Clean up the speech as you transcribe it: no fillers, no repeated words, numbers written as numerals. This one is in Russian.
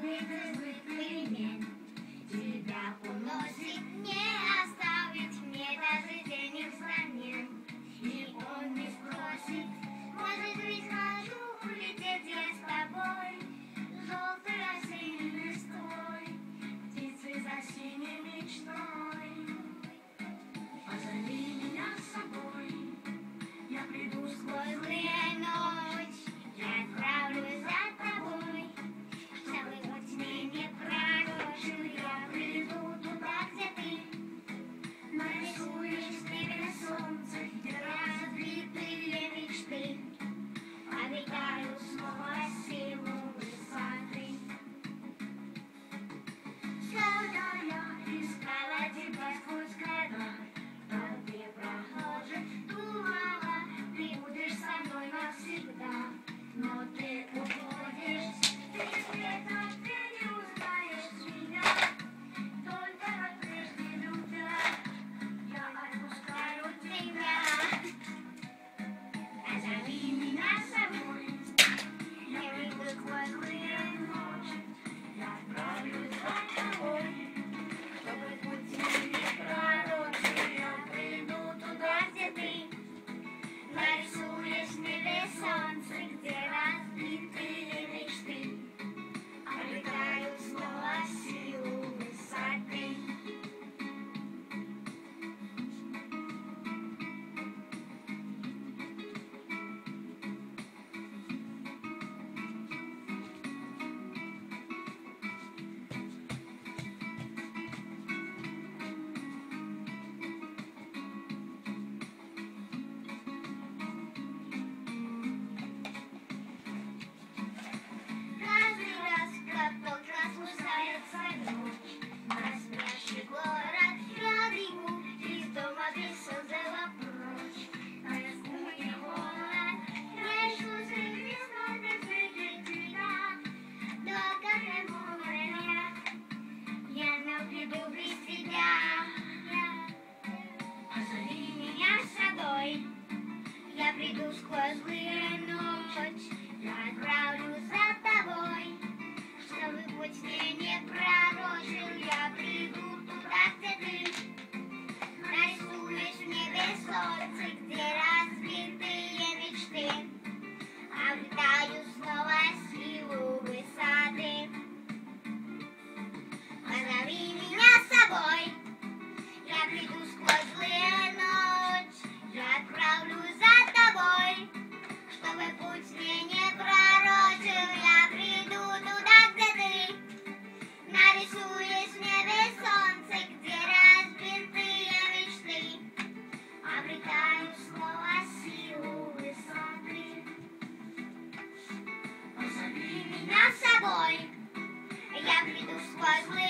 безлых перемен. Тебя уносит, не оставить мне даже денег взамен. И он не спросит, может быть, хочу улететь я с тобой. Желтый осенний листвой, птицы за синей мечтой. Позови меня с собой, я приду сквозь злые ночь. Я отправлюсь за тобой, чтобы путь мне не пророчил. Я приду туда, где ты нарисуешь в небе солнце, где разбитые мечты обретают снова силу высоты. Когда я искала тебя сквозь года, толпе прохожих думала, ты будешь со мной навсегда. Но ты уходишь, ты света, ты не узнаешь меня. Только как прежде любя, я отпускаю тебя. Позови меня с собой, я выйду сквозь злые ночи. Я отправлюсь за тобой, чтобы путь не пророчил. Я приду туда, где ты нарисуешь в небе солнце, где разбитые мечты обретают снова силу высоты. Каждый раз, как тот распускается ночь, на спящий город я бегу из дома без созыва прочь. На ясный холод я ищу среди снов без тебя. Долго море, я вновь приду без тебя. Позови меня с собой, я приду сквозь злые ночь. Я отправлюсь за тобой, чтобы путь мне не пророчил. Я приду туда, где ты нарисуешь в небе солнце, где разбитые мечты обретают снова силу высоты. Позови меня с собой, я приду сквозь злые ночь. Я отправлюсь за тобой, чтобы путь мне не пророчил. Я приду туда, где ты нарисуешь в небе солнце, где разбитые мечты обретают снова силу высоты. Позови меня с собой, я приду сквозь злые